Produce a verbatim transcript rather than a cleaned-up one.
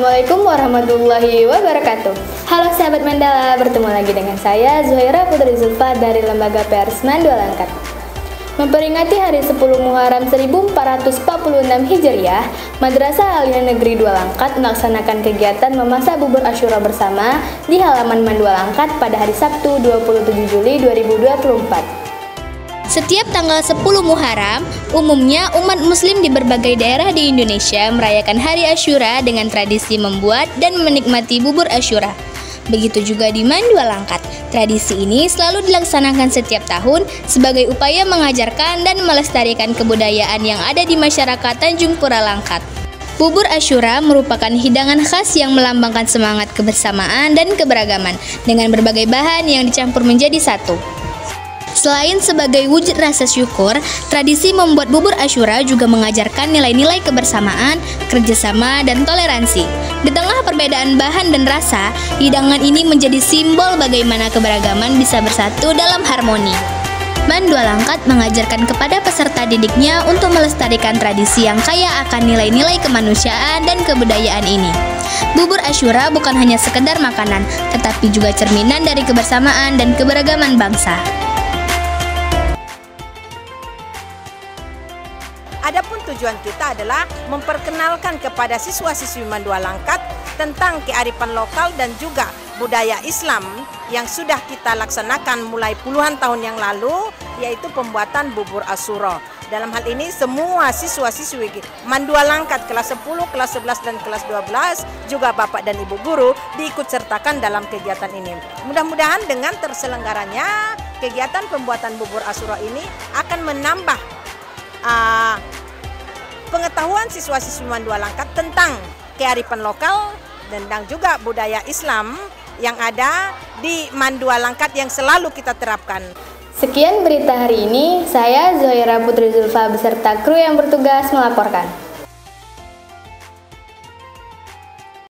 Assalamualaikum warahmatullahi wabarakatuh. Halo sahabat Mandala, bertemu lagi dengan saya Zuhaira Putri Zulfa dari Lembaga Pers Mandua Langkat. Memperingati hari sepuluh Muharram seribu empat ratus empat puluh enam Hijriah, Madrasah Aliyah Negeri Dua Langkat melaksanakan kegiatan memasak bubur Asyura bersama di halaman Mandua Langkat pada hari Sabtu dua puluh tujuh Juli dua ribu dua puluh empat. Setiap tanggal sepuluh Muharram, umumnya umat muslim di berbagai daerah di Indonesia merayakan hari Asyura dengan tradisi membuat dan menikmati bubur Asyura. Begitu juga di Mandua Langkat. Tradisi ini selalu dilaksanakan setiap tahun sebagai upaya mengajarkan dan melestarikan kebudayaan yang ada di masyarakat Tanjung Pura Langkat. Bubur Asyura merupakan hidangan khas yang melambangkan semangat kebersamaan dan keberagaman dengan berbagai bahan yang dicampur menjadi satu. Selain sebagai wujud rasa syukur, tradisi membuat bubur Asyura juga mengajarkan nilai-nilai kebersamaan, kerjasama, dan toleransi. Di tengah perbedaan bahan dan rasa, hidangan ini menjadi simbol bagaimana keberagaman bisa bersatu dalam harmoni. Mandua Langkat mengajarkan kepada peserta didiknya untuk melestarikan tradisi yang kaya akan nilai-nilai kemanusiaan dan kebudayaan ini. Bubur Asyura bukan hanya sekedar makanan, tetapi juga cerminan dari kebersamaan dan keberagaman bangsa. Adapun tujuan kita adalah memperkenalkan kepada siswa-siswi Mandua Langkat tentang kearifan lokal dan juga budaya Islam yang sudah kita laksanakan mulai puluhan tahun yang lalu, yaitu pembuatan bubur Asyura. Dalam hal ini semua siswa-siswi Mandua Langkat kelas sepuluh, kelas sebelas, dan kelas dua belas, juga Bapak dan Ibu Guru diikut sertakan dalam kegiatan ini. Mudah-mudahan dengan terselenggaranya kegiatan pembuatan bubur Asyura ini akan menambah uh, pengetahuan siswa-siswi Mandua Langkat tentang kearifan lokal dan juga budaya Islam yang ada di Mandua Langkat yang selalu kita terapkan. Sekian berita hari ini, saya Zuhaira Putri Zulfa beserta kru yang bertugas melaporkan.